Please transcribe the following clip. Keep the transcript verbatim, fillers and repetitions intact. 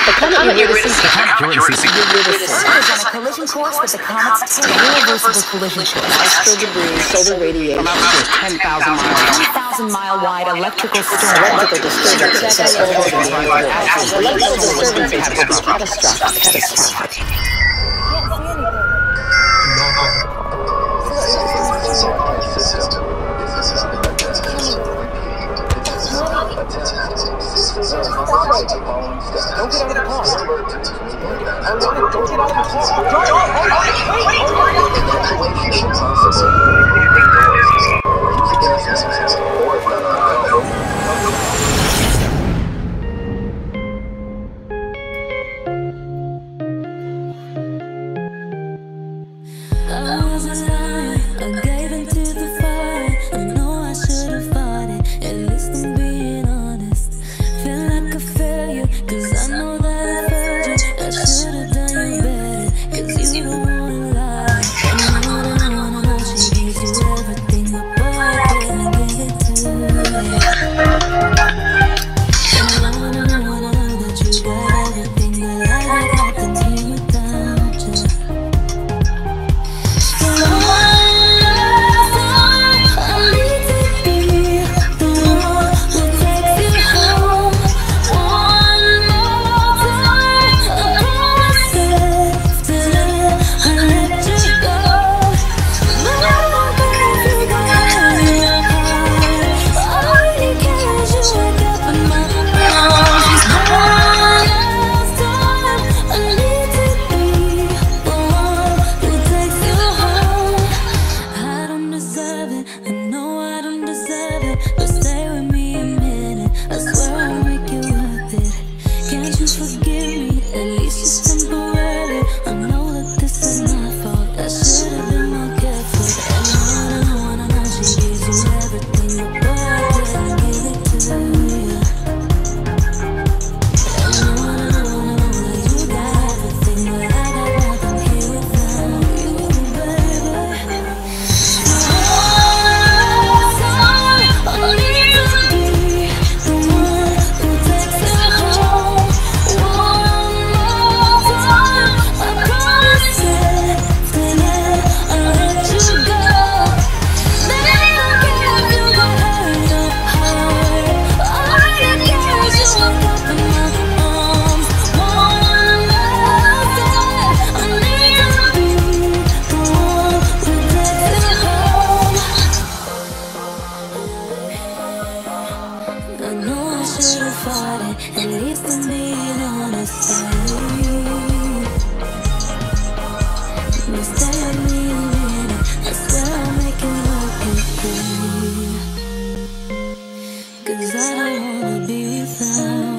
The comet you're here to see. The comet you're here to see. Earth is on a collision course with the comet's tail. Irreversible collision course. Astro debris, solar radiation. ten thousand miles. ten thousand mile wide electrical storm. Electrical disturbance. Electrical disturbances have been catastrophic. Catastrophic. Don't get out of the car. Don't get out of I was a liar, I gave into the fire. I know I should have fought it, at least I'm being honest. Feel like a failure, cause I know that I failed you. I should have done you better, cause you don't wanna lie. I know I don't wanna know she gives you everything, but boy, I didn't give it to you. I know I don't wanna know that you got everything, but I got nothing here without you. At least I'm being honest. You stay with me a minute, I swear I'll make it work with you. Cause I don't wanna be without